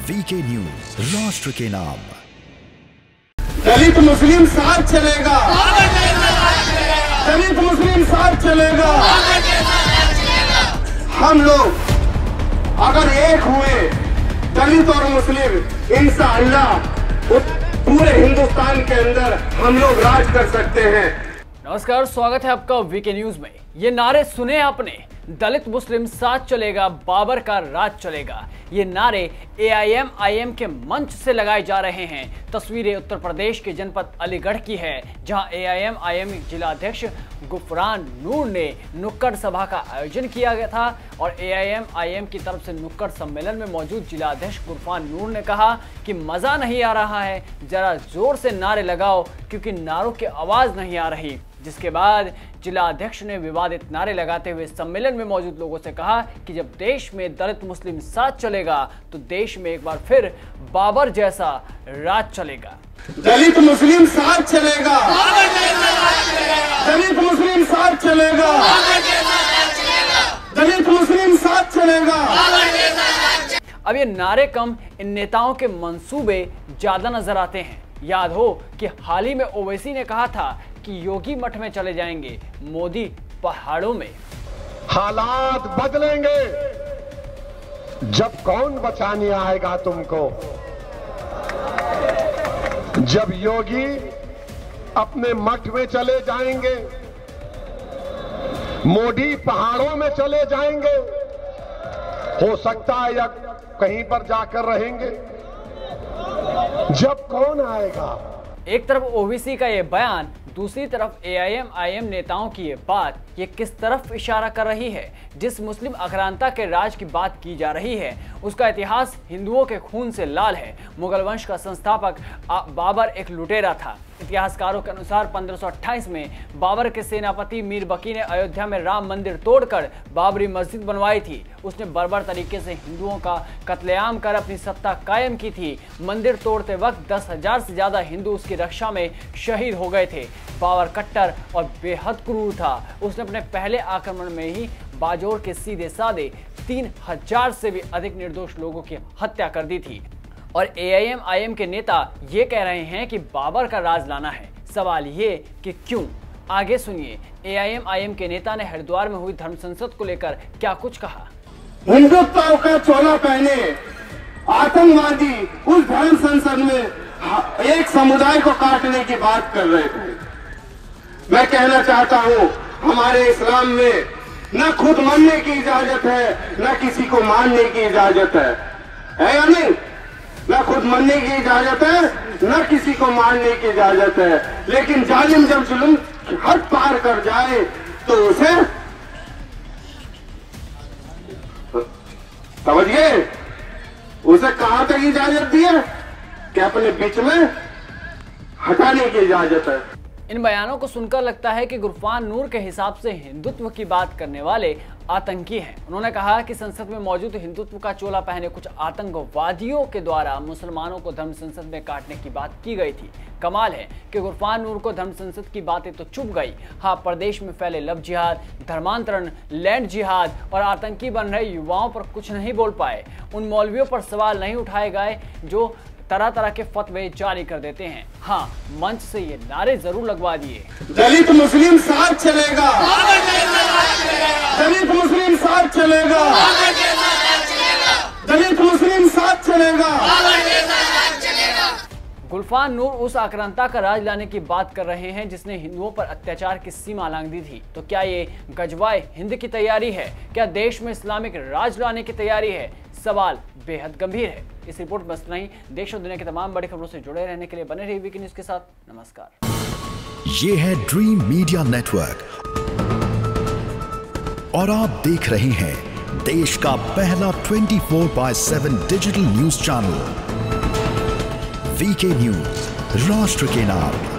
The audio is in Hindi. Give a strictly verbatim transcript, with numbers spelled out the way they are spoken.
वीके न्यूज, राष्ट्र के नाम। दलित मुस्लिम साथ चलेगा, दलित मुस्लिम साथ चलेगा। हम लोग अगर एक हुए, दलित और मुस्लिम, इंशाअल्लाह पूरे हिंदुस्तान के अंदर हम लोग राज कर सकते हैं। नमस्कार, स्वागत है आपका वीके न्यूज में। ये नारे सुने आपने, दलित मुस्लिम साथ चलेगा, बाबर का राज चलेगा। ये नारे ए आई एम आई एम के मंच से लगाए जा रहे हैं। तस्वीरें उत्तर प्रदेश के जनपद अलीगढ़ की है, जहां ए आई एम आई एम जिला अध्यक्ष गुफरान नूर ने नुक्कड़ सभा का आयोजन किया गया था और ए आई एम आई एम की तरफ से नुक्कड़ सम्मेलन में मौजूद जिला अध्यक्ष गुफरान नूर ने कहा कि मजा नहीं आ रहा है, जरा जोर से नारे लगाओ क्योंकि नारों की आवाज नहीं आ रही। जिसके बाद जिला अध्यक्ष ने विवादित नारे लगाते हुए सम्मेलन में मौजूद लोगों से कहा कि जब देश में दलित मुस्लिम साथ चलेगा तो देश में एक बार फिर बाबर जैसा राज चलेगा। दलित मुस्लिम साथ चलेगा, दलित मुस्लिम साथ चलेगा, दलित मुस्लिम साथ चलेगा। अब ये नारे कम, इन नेताओं के मंसूबे ज्यादा नजर आते हैं। याद हो कि हाल ही में ओवैसी ने कहा था कि योगी मठ में चले जाएंगे, मोदी पहाड़ों में। हालात बदलेंगे जब कौन बचाने आएगा तुमको। जब योगी अपने मठ में चले जाएंगे, मोदी पहाड़ों में चले जाएंगे, हो सकता है या कहीं पर जाकर रहेंगे। जब कौन आएगा। एक तरफ ओवैसी का ये बयान, दूसरी तरफ ए आई एम आई एम नेताओं की ये बात, ये किस तरफ इशारा कर रही है। जिस मुस्लिम अक्रांता के राज की बात की जा रही है उसका इतिहास हिंदुओं के खून से लाल है। मुगल वंश का संस्थापक बाबर एक लुटेरा था। इतिहासकारों के अनुसार पंद्रह सौ अट्ठाईस में बाबर के सेनापति मीर बकी ने अयोध्या में राम मंदिर तोड़कर बाबरी मस्जिद बनवाई थी। उसने बर्बर तरीके से हिंदुओं का कत्लेआम कर अपनी सत्ता कायम की थी। मंदिर तोड़ते वक्त दस हजार से ज्यादा हिंदू उसकी रक्षा में शहीद हो गए थे। बाबर कट्टर और बेहद क्रूर था। उसने अपने पहले आक्रमण में ही बाजोर के सीधे साधे तीन हजार से भी अधिक निर्दोष लोगों की हत्या कर दी थी। और ए आई एम आई एम के नेता ये कह रहे हैं कि बाबर का राज लाना है। सवाल ये कि क्यों? आगे सुनिए, ए आई एम आई एम के नेता ने हरिद्वार में हुई धर्म संसद को लेकर क्या कुछ कहा। हिंदुत्व का चोला पहने आतंकवादी उस धर्म संसद में एक समुदाय को काटने की बात कर रहे थे। मैं कहना चाहता हूं, हमारे इस्लाम में न खुद मरने की इजाजत है, न किसी को मारने की इजाजत है, है या नहीं? न खुद मरने की इजाजत है, न किसी को मारने की इजाजत है। लेकिन जालिम जब जुल्म हद पार कर जाए तो उसे समझ गए, उसे कहां तक इजाजत दी है कि अपने बीच में हटाने की इजाजत है। इन बयानों को सुनकर लगता है कि गुफरान नूर के हिसाब से हिंदुत्व की बात करने वाले आतंकी हैं। उन्होंने कहा कि संसद में मौजूद हिंदुत्व का चोला पहने कुछ आतंकवादियों के द्वारा मुसलमानों को धर्म संसद में काटने की बात की गई थी। कमाल है कि गुफरान नूर को धर्म संसद की बातें तो चुप गई। हाँ, प्रदेश में फैले लव जिहाद, धर्मांतरण, लैंड जिहाद और आतंकी बन रहे युवाओं पर कुछ नहीं बोल पाए। उन मौलवियों पर सवाल नहीं उठाए गए जो तरह तरह के फतवे जारी कर देते हैं। हाँ, मंच से ये नारे जरूर लगवा दिए। दलित मुस्लिम साथ चलेगा, दलित मुस्लिम साथ चलेगा, दलित मुस्लिम साथ चलेगा। गुफरान नूर उस आक्रांता का राज लाने की बात कर रहे हैं जिसने हिंदुओं पर अत्याचार की सीमा लांघ दी थी। तो क्या ये गजवाए हिंद की तैयारी है? क्या देश में इस्लामिक राज लाने की तैयारी है? सवाल बेहद गंभीर है। इस रिपोर्ट में बस इतना ही। देश और दुनिया की तमाम बड़ी खबरों से जुड़े रहने के लिए बने रहिए वीके न्यूज के साथ। नमस्कार। ये है ड्रीम मीडिया नेटवर्क और आप देख रहे हैं देश का पहला चौबीस बाय सात digital news channel VK news, राष्ट्र के नाम।